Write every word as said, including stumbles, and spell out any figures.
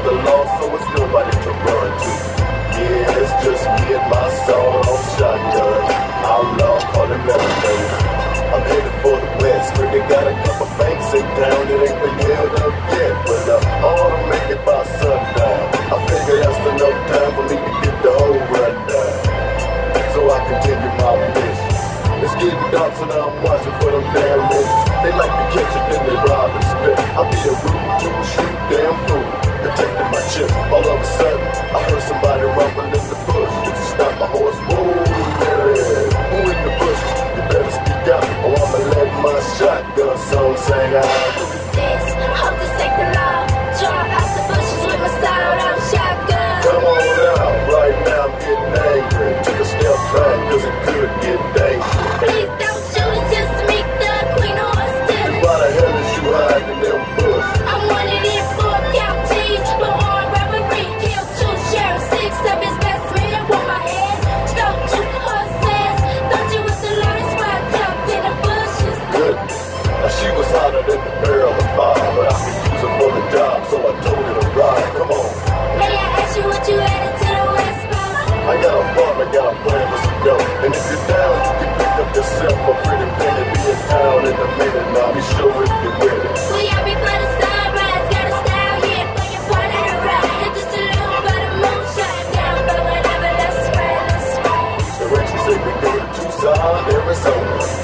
the law, so it's nobody to run to. Yeah, it's just me and my soul on shotgun. Outlaw, call him lemonade. I'm headed for the west, where they got a couple banks in town that ain't been held up yet. But uh, all to make it by sundown. I figure that's enough time for me to get the whole rundown, so I continue my mission. It's getting dark, so now I'm watching for them damn niggas. They like to catch it, then they rob and spit. I be a rude to a shoot damn fool, protecting my chip. All of a sudden, I heard somebody rumbling in the bush. Just stop my horse, whoa, yeah. Who in the bush? You better speak out, or I'ma let my shotgun song sing out. Who's this? Hope this ain't the law. Draw out the bushes with my sawed-off shotgun. Come on out, right now I'm getting angry. Took a step back, cause it could get dangerous. Please don't shoot, it's just me, the queen horse still. Why the hell is you hiding in them bush? I'm wanted in four counties for armed robbery. Killed two sheriffs, six of his best men want my head. Stole two horses, thought you was the longest spot, jumped in the bushes. Goodness, now she was hotter than the barrel of fire, but I could use her for the job, so I told her to ride. Come on. May I ask you what you added to the West Bar? I got a farm, I got a plan for some dough. And if you're down, you can pick up yourself a pretty penny. Be in town in a minute, now be sure if you're ready. We are before the sunrise, got a style here for your part of the ride. Hit the saloon by the moonshine, down for whatever, let's spread, let's spread. The rest say we go to Tucson, Arizona.